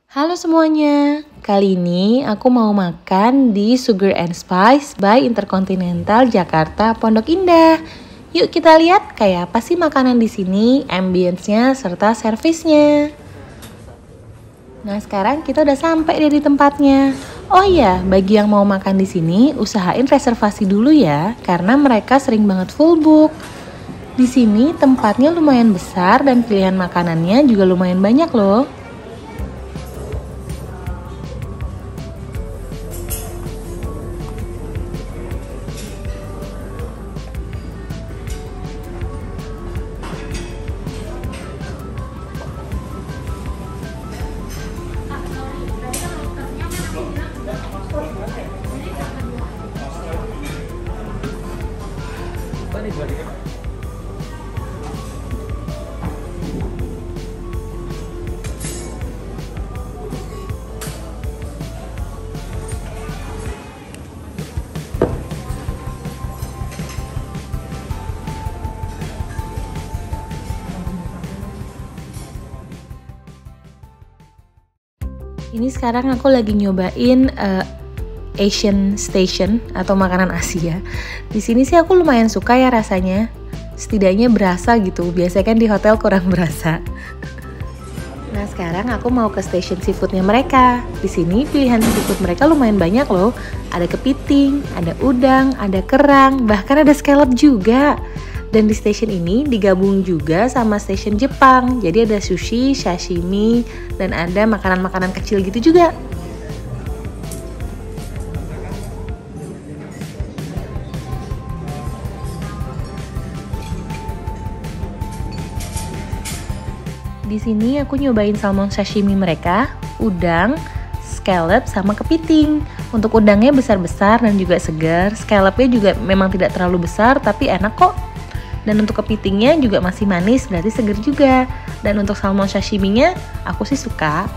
Halo semuanya, kali ini aku mau makan di Sugar and Spice by Intercontinental Jakarta Pondok Indah. Yuk kita lihat kayak apa sih makanan di sini, ambience-nya serta servisnya. Nah sekarang kita udah sampai di tempatnya. Oh iya, bagi yang mau makan di sini, usahain reservasi dulu ya, karena mereka sering banget full book. Di sini tempatnya lumayan besar dan pilihan makanannya juga lumayan banyak loh. Ini sekarang aku lagi nyobain Asian Station atau makanan Asia. Di sini sih aku lumayan suka ya rasanya. Setidaknya berasa gitu. Biasanya kan di hotel kurang berasa. Nah sekarang aku mau ke station seafoodnya mereka. Di sini pilihan seafood mereka lumayan banyak loh. Ada kepiting, ada udang, ada kerang, bahkan ada scallop juga. Dan di station ini digabung juga sama station Jepang. Jadi ada sushi, sashimi, dan ada makanan-makanan kecil gitu juga. Di sini aku nyobain salmon sashimi mereka, udang, scallop, sama kepiting. Untuk udangnya besar-besar dan juga segar. Scallopnya juga memang tidak terlalu besar tapi enak kok. Dan untuk kepitingnya juga masih manis, berarti segar juga. Dan untuk salmon sashiminya, aku sih suka.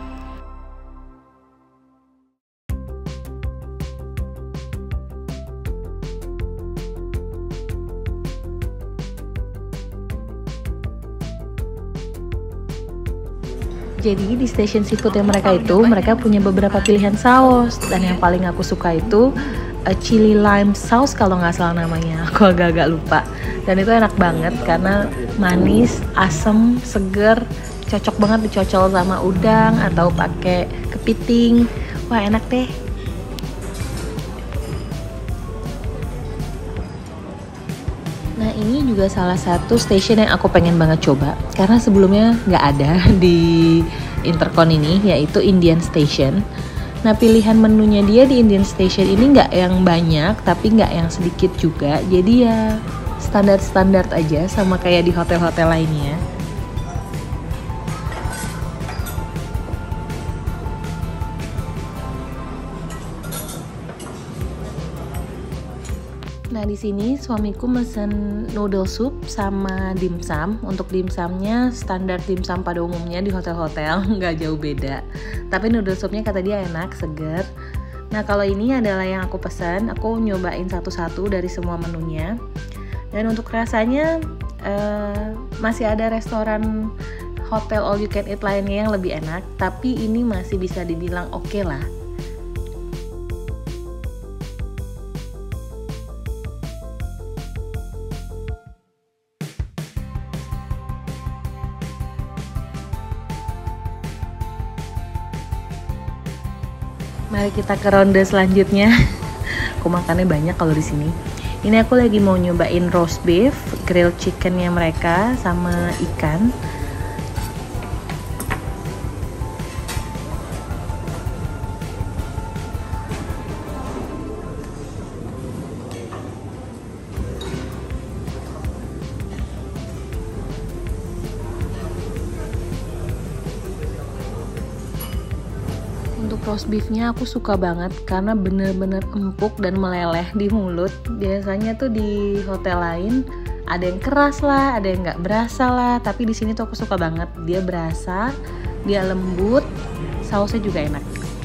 Jadi di station seafood yang mereka itu, mereka punya beberapa pilihan saus. Dan yang paling aku suka itu chili lime sauce kalau nggak salah namanya. Aku agak-agak lupa. Dan itu enak banget karena manis, asem, seger, cocok banget dicocol sama udang atau pakai kepiting. Wah enak deh. Nah ini juga salah satu station yang aku pengen banget coba karena sebelumnya nggak ada di Intercon ini, yaitu Indian Station. Nah pilihan menunya dia di Indian Station ini nggak yang banyak tapi nggak yang sedikit juga, jadi ya standar-standar aja sama kayak di hotel-hotel lainnya. Nah di sini suamiku mesen noodle soup sama dimsum. Untuk dimsumnya standar dimsum pada umumnya di hotel-hotel, nggak jauh beda. Tapi noodle soupnya kata dia enak, seger. Nah kalau ini adalah yang aku pesan, aku nyobain satu-satu dari semua menunya. Dan untuk rasanya masih ada restoran hotel all you can eat lainnya yang lebih enak, tapi ini masih bisa dibilang oke lah. Mari kita ke ronde selanjutnya. Aku makannya banyak kalau di sini. Ini aku lagi mau nyobain roast beef, grilled chickennya mereka, sama ikan. Untuk roast beefnya aku suka banget karena bener-bener empuk dan meleleh di mulut. Biasanya tuh di hotel lain ada yang keras lah, ada yang nggak berasa lah. Tapi di sini tuh aku suka banget. Dia berasa, dia lembut, sausnya juga enak.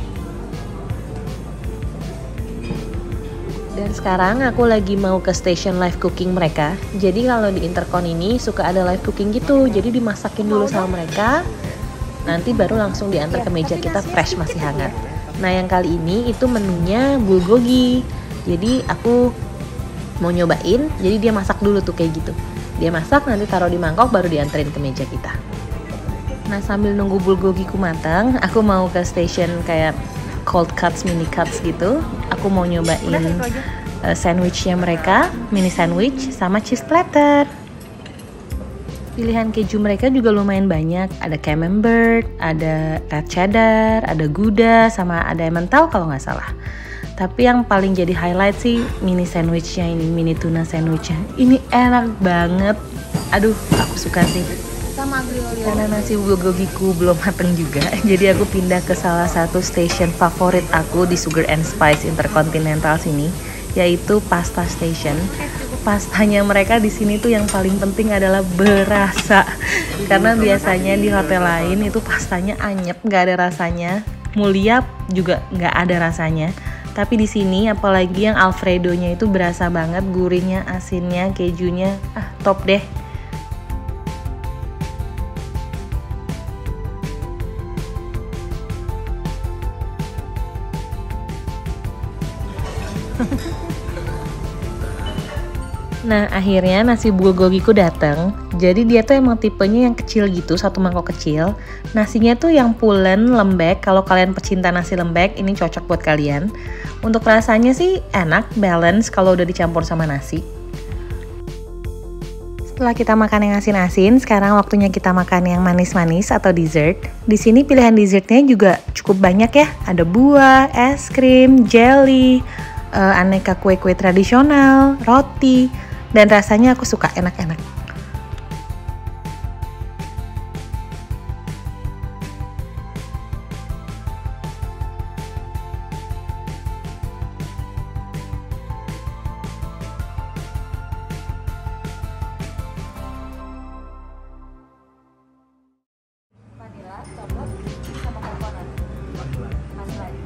Dan sekarang aku lagi mau ke station live cooking mereka. Jadi kalau di Intercon ini suka ada live cooking gitu. Jadi dimasakin dulu sama mereka. nanti baru langsung diantar ke meja kita fresh, masih hangat. Nah yang kali ini itu menunya bulgogi. Jadi aku mau nyobain, jadi dia masak dulu tuh kayak gitu. Dia masak, nanti taruh di mangkok, baru dianterin ke meja kita. Nah sambil nunggu bulgogiku matang, aku mau ke station kayak cold cuts, mini cuts gitu. Aku mau nyobain sandwichnya mereka, mini sandwich sama cheese platter. Pilihan keju mereka juga lumayan banyak. Ada camembert, ada red cheddar, ada gouda, sama ada emmental kalau nggak salah. Tapi yang paling jadi highlight sih mini sandwichnya ini, mini tuna sandwichnya. Ini enak banget. Aduh, aku suka sih. Sama aglio-olio. Karena nasi bulgogiku belum mateng juga, jadi aku pindah ke salah satu station favorit aku di Sugar and Spice Intercontinental sini, yaitu pasta station. Pastanya mereka di sini tuh yang paling penting adalah berasa. Karena biasanya di hotel lain itu pastanya anyep, nggak ada rasanya. Mulia juga nggak ada rasanya. Tapi di sini apalagi yang alfredonya itu berasa banget, gurihnya, asinnya, kejunya, top deh. Nah akhirnya nasi bulgogiku datang. Jadi dia tuh emang tipenya yang kecil gitu, satu mangkok kecil. Nasinya tuh yang pulen, lembek. Kalau kalian pecinta nasi lembek, ini cocok buat kalian. Untuk rasanya sih enak, balance kalau udah dicampur sama nasi. Setelah kita makan yang asin-asin, sekarang waktunya kita makan yang manis-manis atau dessert. Di sini pilihan dessertnya juga cukup banyak ya. Ada buah, es krim, jelly, aneka kue-kue tradisional, roti. Dan rasanya aku suka, enak-enak. Vanilla, coklat, sama coconut. Masih lagi.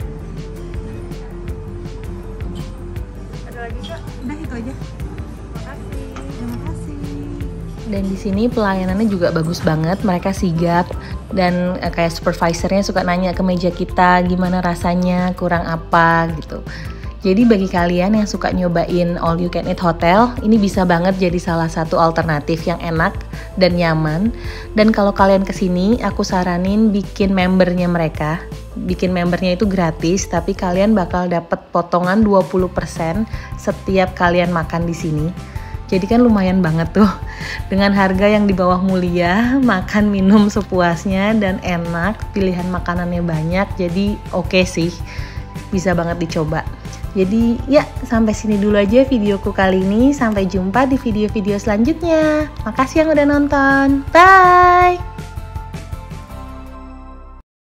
Ada lagi Kak? Udah itu aja. Terima kasih. Dan di sini pelayanannya juga bagus banget, mereka sigap dan kayak supervisornya suka nanya ke meja kita gimana rasanya, kurang apa gitu. Jadi bagi kalian yang suka nyobain all you can eat hotel, ini bisa banget jadi salah satu alternatif yang enak dan nyaman. Dan kalau kalian kesini, aku saranin bikin membernya mereka. Bikin membernya itu gratis, tapi kalian bakal dapat potongan 20% setiap kalian makan di sini. Jadi kan lumayan banget tuh, dengan harga yang di bawah Mulia, makan minum sepuasnya dan enak, pilihan makanannya banyak, jadi oke sih, bisa banget dicoba. Jadi ya sampai sini dulu aja videoku kali ini, sampai jumpa di video-video selanjutnya. Makasih yang udah nonton, bye!